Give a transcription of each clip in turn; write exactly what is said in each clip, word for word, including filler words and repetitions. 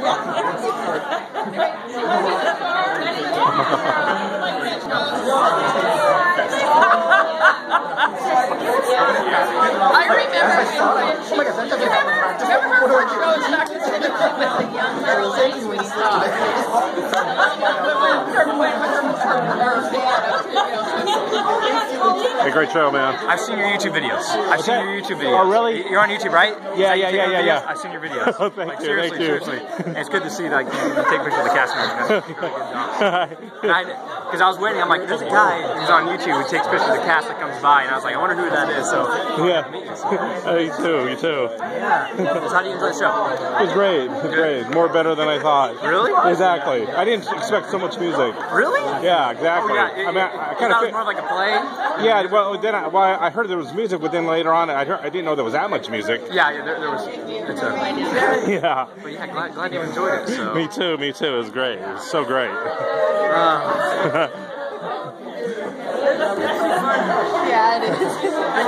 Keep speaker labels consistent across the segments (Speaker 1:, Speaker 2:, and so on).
Speaker 1: I remember when, when she, remember, remember her first show in Stockton C A with the young girl lady when he saw her?
Speaker 2: Hey, great show, man.
Speaker 3: I've seen your YouTube videos. I've seen your YouTube videos.
Speaker 2: Oh, really?
Speaker 3: You're on YouTube, right?
Speaker 2: Yeah, yeah, yeah, yeah, yeah.
Speaker 3: I've seen your videos.
Speaker 2: Oh, thank
Speaker 3: like,
Speaker 2: you,
Speaker 3: seriously,
Speaker 2: thank you.
Speaker 3: seriously. And it's good to see like you, you take pictures of the cast members. Because I was waiting, I'm like, there's a guy who's on YouTube who takes pictures of the cast that comes by, and I was like, I wonder who that is. So
Speaker 2: yeah. Oh, you too, you too.
Speaker 3: Yeah. So how do you enjoy the show?
Speaker 2: It was great. It was great. More better than I thought.
Speaker 3: Really?
Speaker 2: Exactly. I didn't expect so much music.
Speaker 3: Really?
Speaker 2: Yeah, exactly.
Speaker 3: Oh, yeah. It,
Speaker 2: I mean, I, I kind
Speaker 3: that
Speaker 2: of
Speaker 3: was more like a play.
Speaker 2: Yeah. Well, then I, well, I heard there was music, but then later on, I heard, I didn't know there was that much music.
Speaker 3: Yeah, yeah. There, there was. It's a,
Speaker 2: yeah.
Speaker 3: But yeah, glad, glad you enjoyed it. So.
Speaker 2: Me too. Me too. It was great. It was so great.
Speaker 3: Uh,
Speaker 1: Yeah, it is.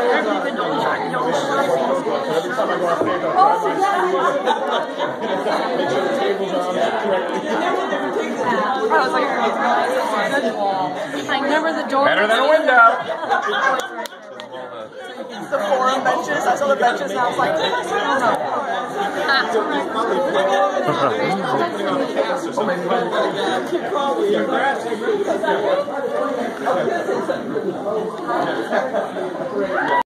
Speaker 1: I was like, I remember the door.
Speaker 3: Better than a window.
Speaker 1: The forum benches. I saw the benches and I was like, I don't know.